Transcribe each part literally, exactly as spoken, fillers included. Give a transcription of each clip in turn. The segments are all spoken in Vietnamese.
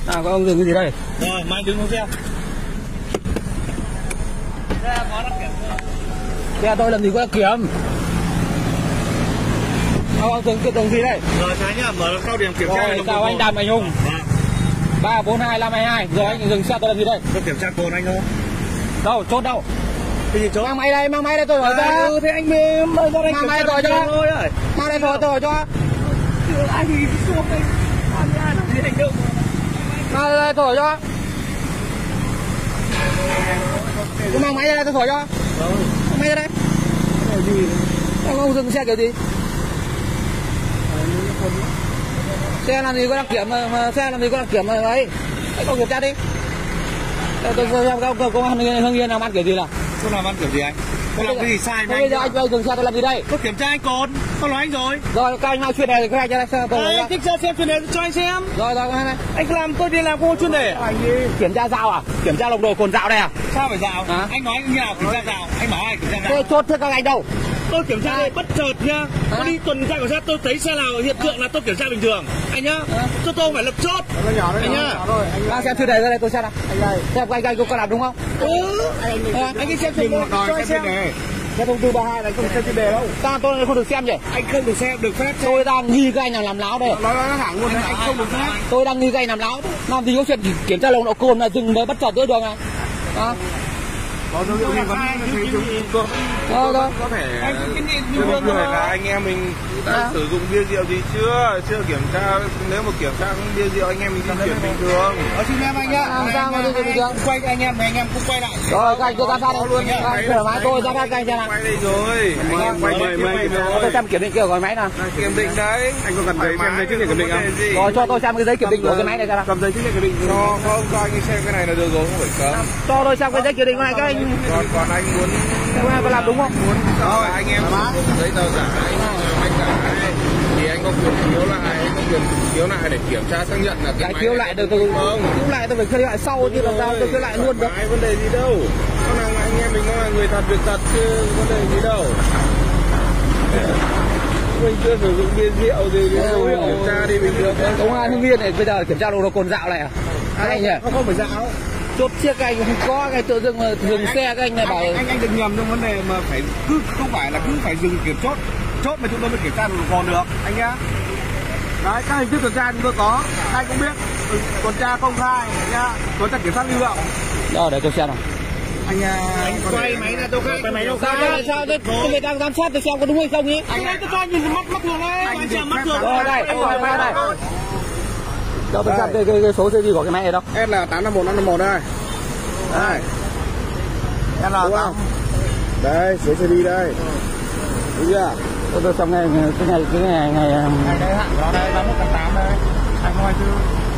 À, có ông dừng cái gì đây? Rồi, mai đứng xuống xe. Xe có đăng kiểm chưa? Xe tôi làm gì có đăng kiểm. Ông, ông dừng cái dừng gì đây? Rồi, sáng nhá, mở cao điểm kiểm tra. Rồi, chào anh Đàm Anh Hùng. ba bốn hai năm hai hai. Rồi anh dừng xe tôi làm gì đây? Tôi kiểm tra cồn anh thôi. Đâu, chốt đâu? Cái gì chốt? Mang máy đây, mang máy đây tôi hỏi cho. Ừ, thế anh mới mời ra đây mang máy tôi cho. Mang đây tôi tôi hỏi cho. Anh thì xuống đây. Anh ra làm gì anh đâu. Mang đây tôi hỏi cho. Tôi mang máy ra đây tôi hỏi cho. Mang máy ra đây. Cái gì? Ông, ông dừng xe kiểu gì? Xe làm gì có đăng kiểm mà, mà xe làm gì có đăng kiểm mà ấy. Hãy có kiểm tra đi. Tôi tôi xem các công an Hưng Yên làm ăn kiểu gì nào? Tôi làm ăn kiểu gì anh? Tôi làm cái gì sai mà anh? Bây giờ anh dừng xe tôi làm gì đây? Tôi kiểm tra anh cồn, tôi nói anh rồi. Rồi các anh nào chuyên đề thì các anh cho đây xem tôi. Anh thích xem chuyên đề cho anh xem. Rồi rồi này. Anh làm tôi đi làm cô chuyên đề. Kiểm tra dao à? Kiểm tra nồng độ cồn dao đây à? Sao phải dao? À? Anh nói như nào kiểm tra dao? Anh bảo ai kiểm tra dao? Tôi chốt thế các anh đâu? Tôi kiểm tra đây bất chợt nhá. Tôi đi tuần tra cảnh sát tôi thấy xe nào hiện tượng là tôi kiểm tra bình thường. Anh nhá. Cho tôi không phải lập chốt. Anh nhá. Mang xem chuyên đề ra đây tôi xem nào. Anh đây. Xem anh anh có làm đúng không? Ừ. Anh đi xem chuyên đề cho anh xem. Theo thông tư ba mươi hai này không được xem chuyên đề đâu. Ta tôi không được xem nhỉ? Anh không được xem, được phép. Tôi đang nghi các anh nào làm láo đây. Nói nói thẳng luôn đấy, anh không được phép. Tôi đang nghi các anh làm láo. Làm gì có chuyện kiểm tra nồng độ cồn mà dừng mới bất chợt giữa đường này. À. Có dấu hiệu nghi vấn thấy chúng Ờ đó. có thể những người là anh em mình đã à. sử dụng bia rượu gì chưa, chưa kiểm tra, nếu mà kiểm tra không bia rượu anh em mình di chuyển bình thường. Ờ xin em anh nhá. À, sao mà đi bình thường? Quay anh em này anh em cũng quay lại. Rồi các anh cứ ra sát luôn. Cửa máy tôi ra các anh xem nào. Quay đây rồi. Quay mời mời tôi xem kiểm định kia gọi máy nào. Kiểm định đấy. Anh có cần giấy xem giấy chứng nhận kiểm định không? Rồi cho tôi xem cái giấy kiểm định của cái máy này ra nào. Cầm giấy chứng nhận kiểm định. Cho không cho anh xem cái này là được rồi, không phải cấm. Cho tôi xem cái giấy kiểm định này các anh. Còn còn anh muốn anh có làm đúng không? Muốn rồi anh em giấy tờ giả anh giả thì anh có quyền khiếu lại, anh có quyền khiếu lại để kiểm tra xác nhận là cái khiếu lại được tôi không khiếu lại tôi phải khiếu lại sau chứ làm sao tôi khiếu lại luôn được. Cái vấn đề gì đâu, con nào anh em mình nó là người thật việc thật chứ vấn đề gì đâu. Mình chưa sử dụng bia rượu gì kiểm tra đi bình thường. Công an Hưng Yên này bây giờ kiểm tra nồng độ cồn dạo này à? Anh nhỉ? Không phải dạo. Chốt chiếc các anh không có cái tự dưng mà dừng xe các anh này bảo anh anh đừng nhầm trong vấn đề mà phải cứ không phải là cứ phải dừng kiểm chốt chốt mà chúng tôi mới kiểm tra nồng độ cồn được anh nhá. Đấy, các hình thức tuần tra chúng tôi có, các anh cũng biết, tuần tra công khai nhá, tuần tra kiểm soát lưu động. Đó để tôi xem nào. Anh anh quay máy ra tôi quay máy đâu sao đây sao đây tôi người đang giám sát tôi xem có đúng hay không nhỉ? Anh ơi tôi cho anh nhìn mắt mắt thường đấy, anh xem mắt thường. Rồi đây, tôi máy này. Cho tôi xem cái, cái, cái số gì của cái máy này đâu. S là tám năm một năm năm một đây. Đây. S là tám. Đây, số xe đi đây. Đúng chưa? Tôi tôi xong ngày cái ngày cái ngày ngày ngày đây hạn của nó đây ba mươi mốt tháng tám đây. Anh không ai chưa?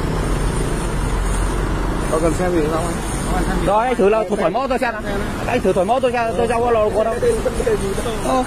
Có cần xem gì không anh? Đó anh thử là thử thổi mẫu tôi xem nào. Anh thử thổi mẫu tôi xem tôi giao qua lò của đâu. Ờ.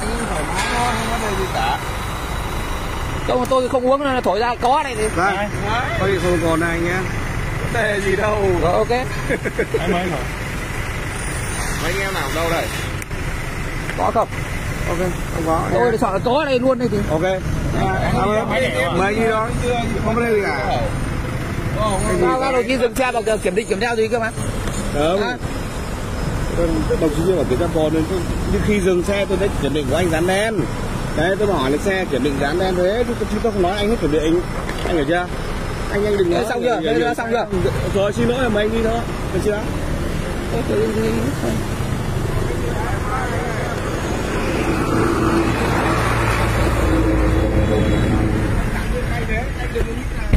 Đâu tôi không uống nên thổi ra có này thì. Đây. Có gì không còn này anh nhé. Vấn đề gì đâu. Rồi ok. Anh mới rồi. Mấy anh em nào đâu đây? Có không? Ok, không có. Tôi sợ là có đây luôn đây thì. Ok. Mấy gì đó? Không có đây gì cả. Sao các đồng chí dừng xe bằng kiểm định kiểm tra gì cơ mà? Đúng. À. Đồng chí chưa bảo kiểm tra cồn nên nhưng khi dừng xe tôi thấy kiểm định của anh dán đen. Đấy tôi hỏi là xe kiểm định dán đen thế chứ tôi không nói anh hết kiểm định. Anh hiểu chưa? Anh anh đừng nói. Xong chưa? Thế đã xong chưa? Rồi xin lỗi là mấy anh đi thôi. Được chưa? Anh đừng